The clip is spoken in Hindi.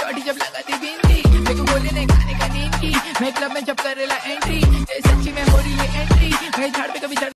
शॉर्टी जब लगाती बिंदी, मेरे को बोले नहीं खाने का नींद की, मैं क्लब में जब करेला एंट्री, सच्ची में हो रही है एंट्री, मैं झाड़ पे कभी